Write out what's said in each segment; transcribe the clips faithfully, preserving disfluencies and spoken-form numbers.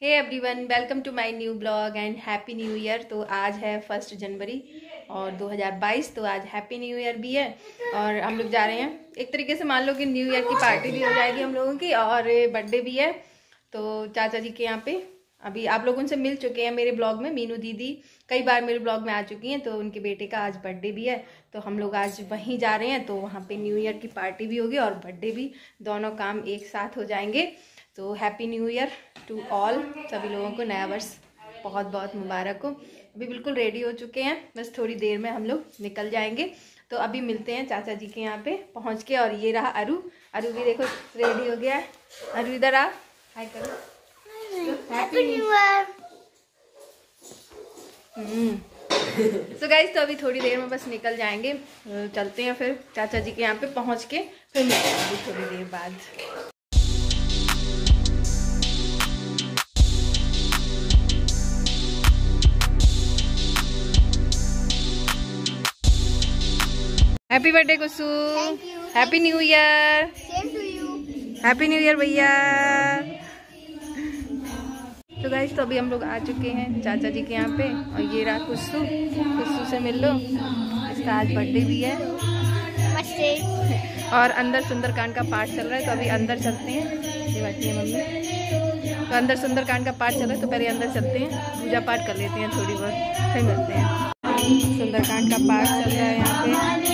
Hey everyone, welcome to my new blog and happy new year. तो आज है first जनवरी और दो हज़ार बाईस, तो आज हैप्पी न्यू ईयर भी है और हम लोग जा रहे हैं। एक तरीके से मान लो कि न्यू ईयर की पार्टी भी हो जाएगी हम लोगों की और बर्थडे भी है। तो चाचा जी के यहाँ पे अभी आप लोग उनसे मिल चुके हैं मेरे ब्लॉग में। मीनू दीदी कई बार मेरे ब्लॉग में आ चुकी हैं, तो उनके बेटे का आज बर्थडे भी है, तो हम लोग आज वहीं जा रहे हैं। तो वहाँ पे न्यू ईयर की पार्टी भी होगी और बर्थडे भी, दोनों काम एक साथ हो जाएंगे। तो happy new year to all, सभी लोगों को नया वर्ष बहुत बहुत मुबारक हो। अभी बिल्कुल रेडी हो चुके हैं, बस थोड़ी देर में हम लोग निकल जाएंगे। तो अभी मिलते हैं चाचा जी के यहाँ पे पहुँच के। और ये रहा अरु, अरु भी देखो रेडी हो गया है। अरु इधर आ, हाय करो। Happy new year. So guys, तो अभी थोड़ी देर में बस निकल जाएंगे, चलते हैं फिर चाचा जी के यहाँ पे पहुँच के फिर मिलते हैं थोड़ी देर बाद। Happy birthday Kusu, happy new year, happy new year भैया। तो गाइस, तो अभी हम लोग आ चुके हैं चाचा जी के यहाँ पे और ये रहा कुसु। कुसु से मिल लो, इसका आज बर्थडे भी है। और अंदर सुंदरकांड का पाठ चल रहा है, तो अभी अंदर चलते हैं। ये बैठी है मम्मी, तो अंदर सुंदरकांड का पाठ चल रहा है, तो पहले अंदर चलते हैं, पूजा पाठ कर लेते हैं थोड़ी बहुत, फिर मिलते हैं। सुंदरकांड का पाठ चल रहा है यहाँ पे।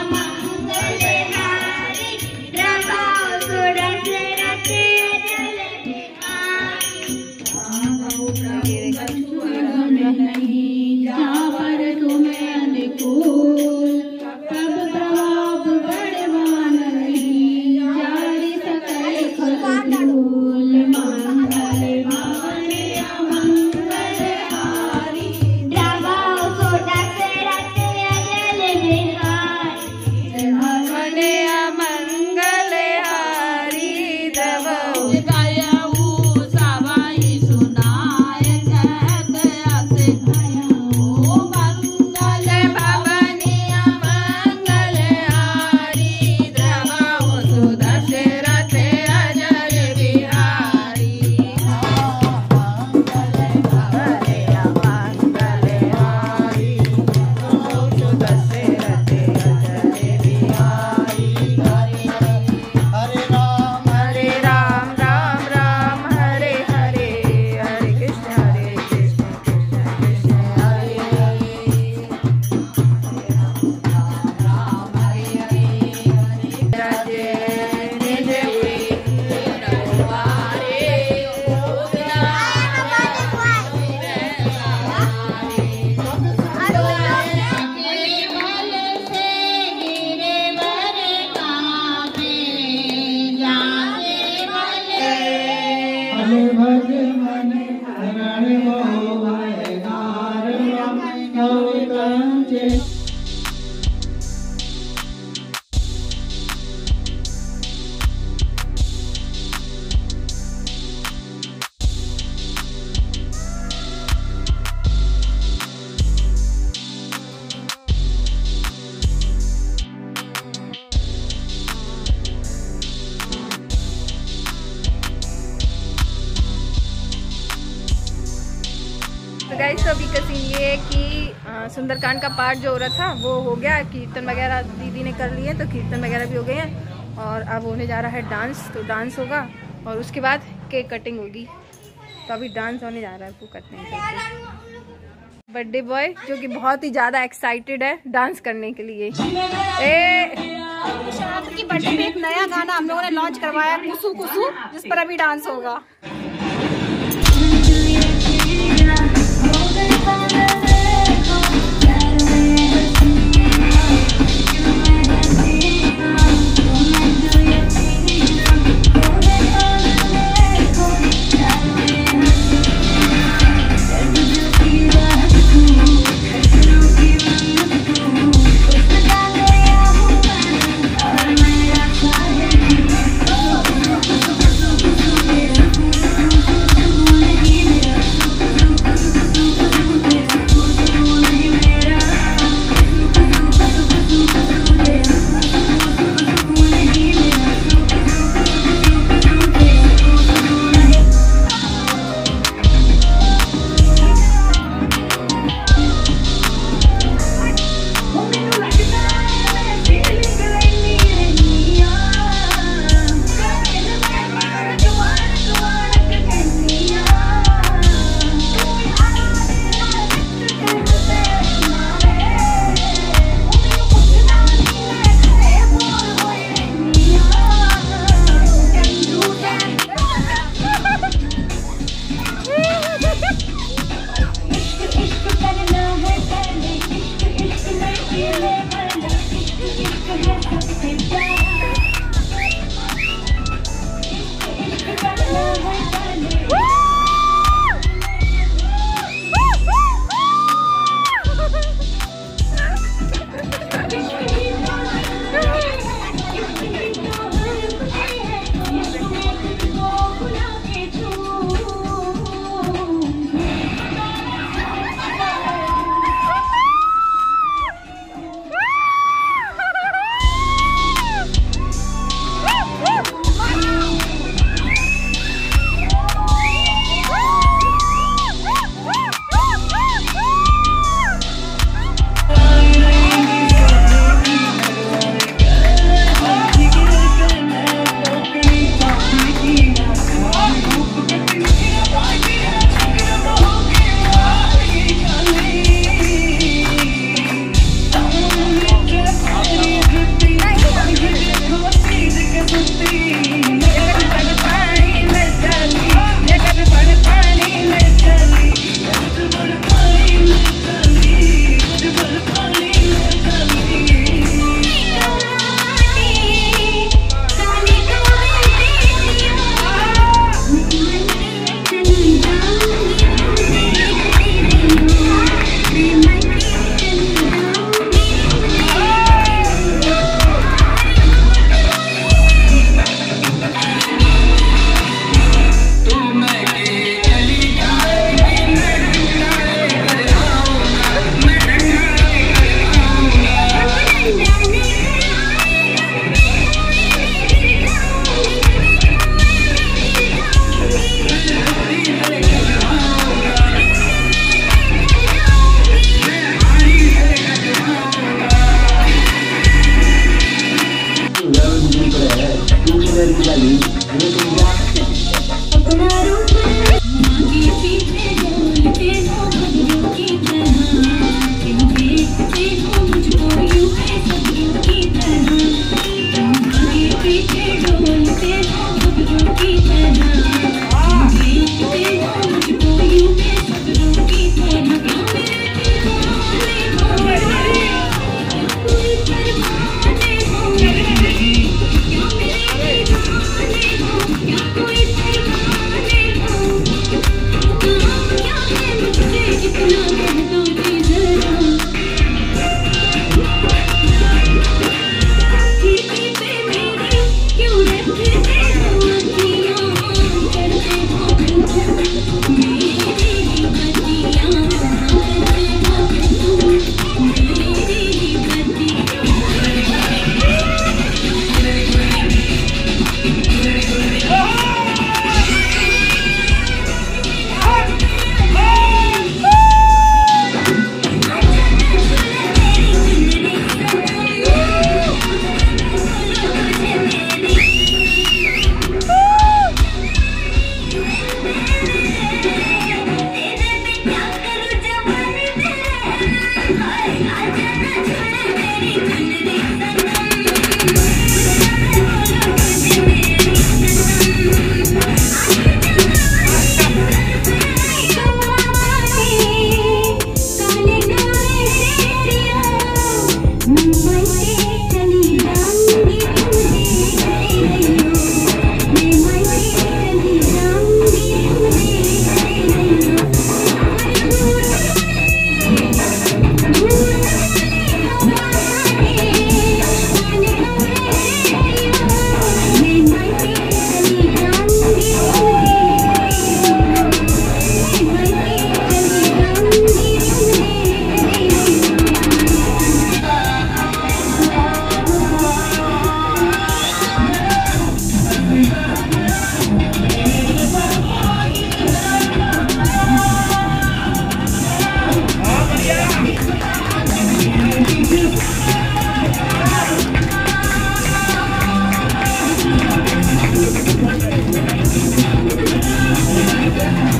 तो गाइस, तो अभी का सीन ये है कि सुंदरकांड का पाठ जो हो रहा था वो हो गया, कीर्तन वगैरह दीदी ने कर लिए, तो कीर्तन वगैरह भी हो गए हैं। और अब होने जा रहा है डांस, तो डांस होगा और उसके बाद केक कटिंग होगी। तो अभी डांस होने जा रहा है, वो करते हैं। बर्थडे बॉय जो कि बहुत ही ज़्यादा एक्साइटेड है डांस करने के लिए। ए की बर्थडे में एक नया गाना हम लोगों ने लॉन्च करवाया, कुसु कुसु, जिस पर अभी डांस होगा।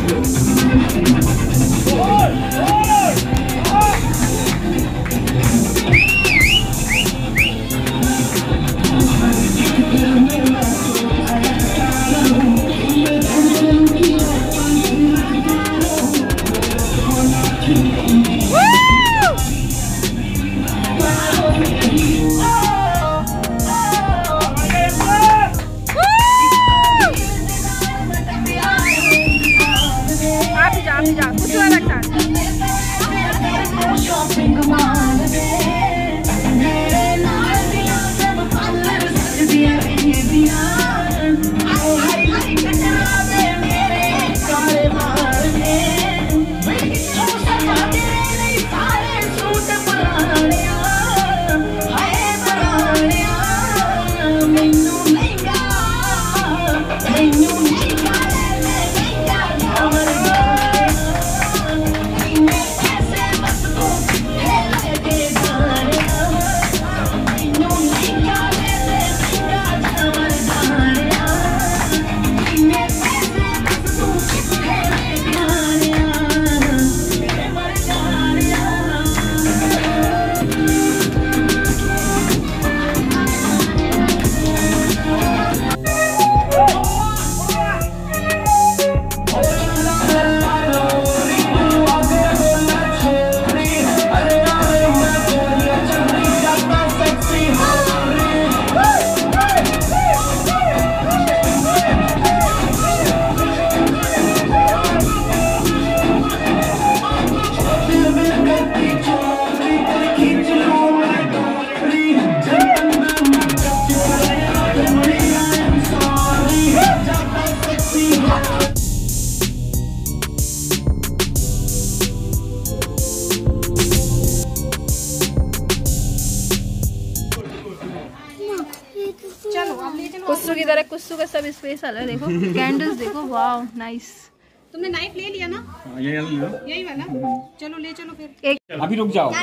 कुस्सू की तरह कुस्सू का सब स्पेशल है। देखो कैंडल्स देखो, वाओ नाइस। तुमने नाइफ ले लिया ना? ये लो, यही वाला। चलो ले चलो फिर। एक अभी रुक जाओ।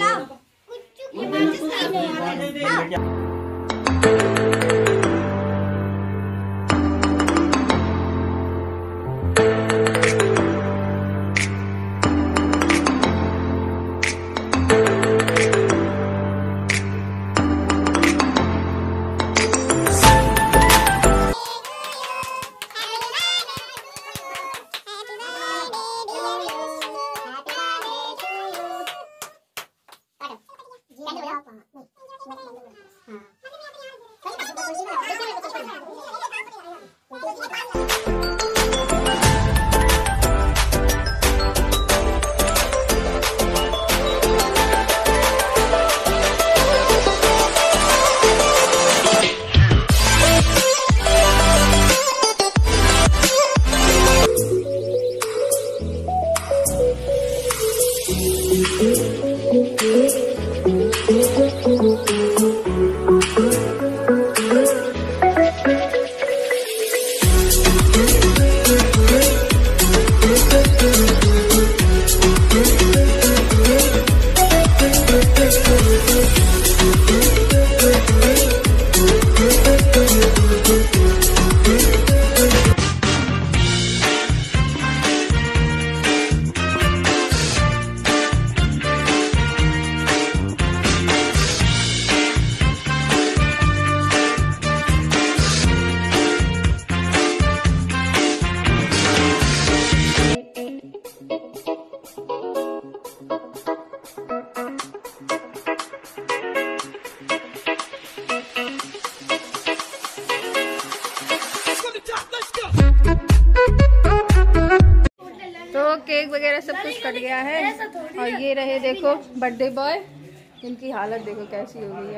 केक वगैरह सब कुछ कट गया है और ये रहे देखो बर्थडे बॉय, इनकी हालत देखो कैसी हो गई है।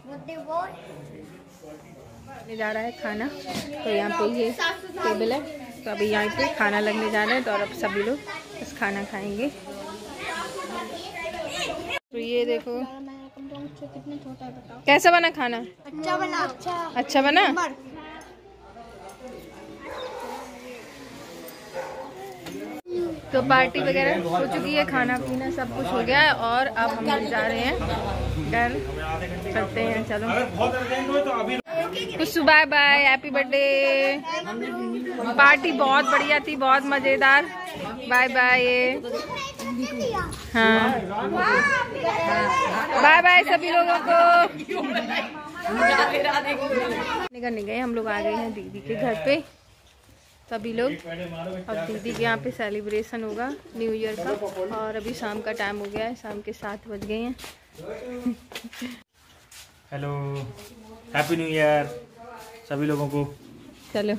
ले जा रहा है खाना, तो यहाँ पे ये टेबल है, तो अभी यहाँ पे खाना लगने जा रहा है, तो और अब सभी लोग बस खाना खाएंगे। तो ये देखो कैसा बना खाना? अच्छा बना। अच्छा अच्छा बना। तो पार्टी वगैरह हो चुकी है, खाना पीना सब कुछ हो गया है और अब हम लोग जा रहे हैं घर, चलते हैं। चलो कुछ bye bye, happy birthday. Party बहुत बढ़िया थी, बहुत मजेदार। Bye bye. हाँ बाय बाय सभी लोगों को। निकलने गए हम लोग, आ गए हैं दीदी के घर पे सभी लोग। अब दीदी के यहाँ पे सेलिब्रेशन होगा न्यू ईयर का, और अभी शाम का टाइम हो गया है, शाम के सात बज गए हैं। हेलो, हैप्पी न्यू ईयर सभी लोगों को। चलो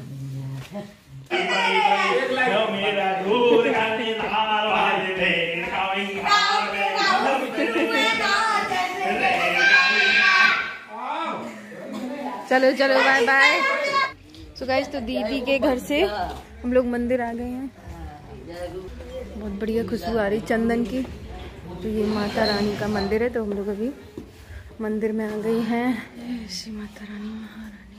चलो चलो बाय बाय। सो गाइस, तो दीदी के घर से हम लोग मंदिर आ गए हैं। बहुत बढ़िया खुशबू आ रही चंदन की। तो ये माता रानी का मंदिर है, तो हम लोग अभी मंदिर में आ गए हैं। श्री माता रानी महारानी।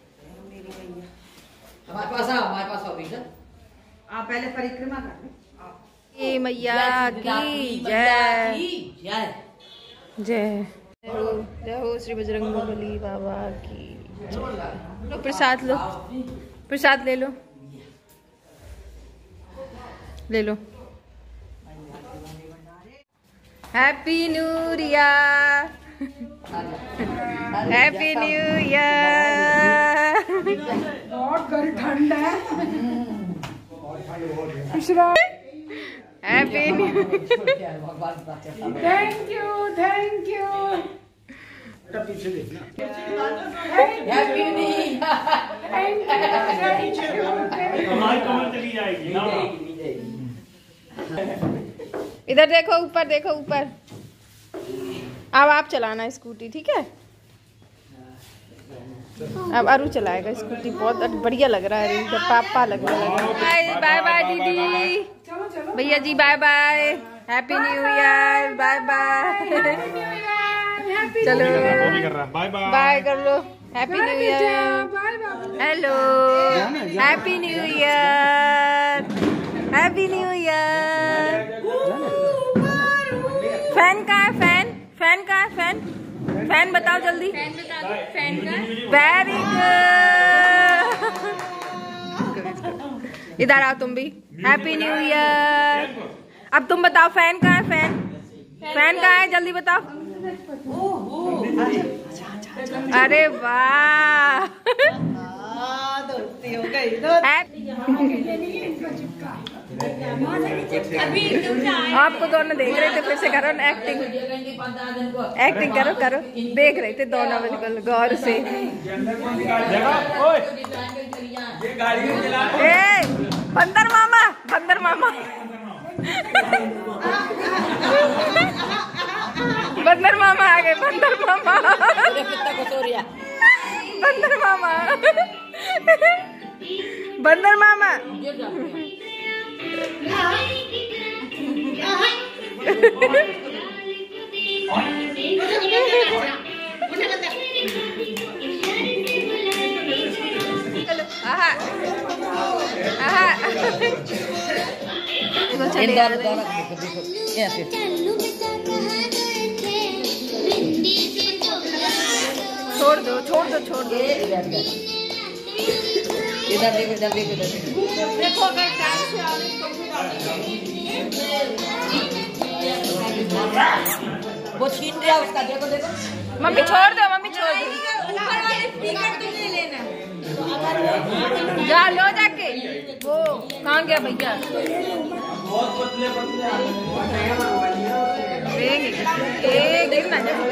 हमारे पास आओ, हमारे पास आओ बेटा। आप पहले परिक्रमा कर लो। ये मैया की जय जय जय हो, जय हो श्री बजरंगबली बाबा की जय। लो प्रसाद, लो प्रसाद, ले लो ले लो। Happy new year, happy new year. बहुत गर्म ठंड है। Happy new. Thank you thank you. Happy new year. हमारी कमर चली जाएगी ना। इधर देखो, ऊपर देखो, ऊपर। अब आप चलाना स्कूटी, ठीक है? अब अरु चलाएगा स्कूटी। बहुत बढ़िया लग रहा है, जब पापा लग रहा है। बाय बाय दीदी, भैया जी bye bye, happy new year, bye bye. चलो बाय बाय बाय कर लो, happy new year, hello, happy new year, happy new year. Fan कहाँ है? फैन फैन कहाँ है? फैन फैन बताओ जल्दी। फैन बता दो, फैन का। Very good. इधर आओ तुम भी, हैप्पी न्यू ईयर। अब तुम बताओ फैन कहाँ है? फैन फैन कहाँ है? जल्दी बताओ। अरे वाह, दोस्ती हो गई। आपको दोनों देख रहे थे, फिर से करो ना एक्टिंग। एक्टिंग करो करो, देख रहे थे दोनों बिल्कुल गौर से। ए बंदर मामा, बंदर मामा, बंदर मामा आ गए। बंदर मामा, बंदर मामा, बंदर मामा। आहा आहा। छोड़ दो छोड़ दो छोड़ दो। इधर देखो, इधर देखो, इधर देखो अगर टाइम से आ रही तो वो छीन दिया उसका। देखो देखो, मम्मी छोड़ दो, मम्मी छोड़ दो। जा लो जाके। वो कहाँ गया भैया? एक गिर ना जाए।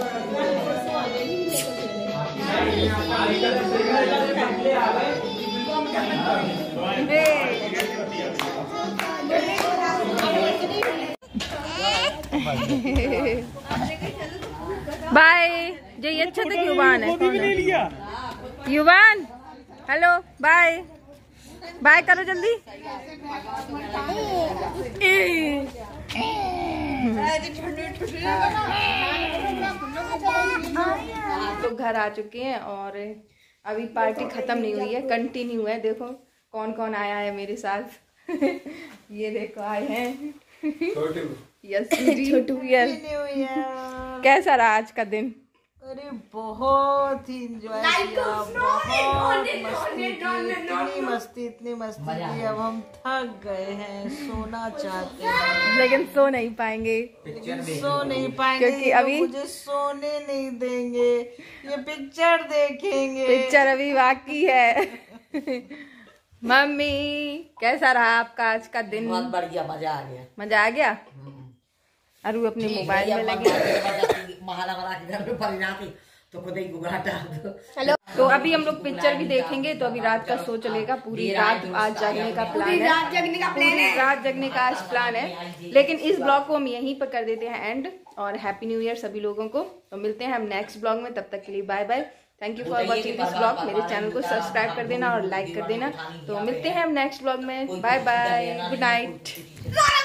बाय। जो ये अच्छा था युवान है। युवान हेलो, बाय बाय करो जल्दी। लोग घर आ चुके हैं और अभी पार्टी खत्म नहीं हुई है, कंटिन्यू है। देखो कौन कौन आया है मेरे साथ। ये देखो आए हैं यस छोटू। यस कैसा रहा आज का दिन? अरे बहुत ही इंजॉय किया, बहुत मस्ती की, इतनी मस्ती इतनी मस्ती की, अब हम थक गए हैं, सोना चाहते हैं लेकिन सो नहीं पाएंगे, लेकिन सो नहीं पाएंगे क्योंकि अभी मुझे सोने नहीं देंगे, ये पिक्चर देखेंगे। पिक्चर अभी बाकी है। मम्मी कैसा रहा आपका आज का दिन? बहुत बढ़िया, मजा आ गया। मजा आ गया। अरु अपने मोबाइल में लगे। महाला वाला के घर में पड़ जाती तो खुद ही गुगाटा। हेलो, तो अभी हम लोग पिक्चर भी देखेंगे, तो अभी रात का शो चलेगा, पूरी रात आज जागने का प्लान है, रात जगने का प्लान है, रात जगने का आज प्लान है। लेकिन इस ब्लॉग को हम यहीं पर कर देते हैं एंड, और हैप्पी न्यू ईयर सभी लोगों को। तो मिलते हैं हम नेक्स्ट ब्लॉग में, तब तक के लिए bye bye. Thank you for watching this blog. मेरे चैनल को सब्सक्राइब कर देना और लाइक कर देना। तो मिलते हैं हम नेक्स्ट ब्लॉग में। Bye bye, good night.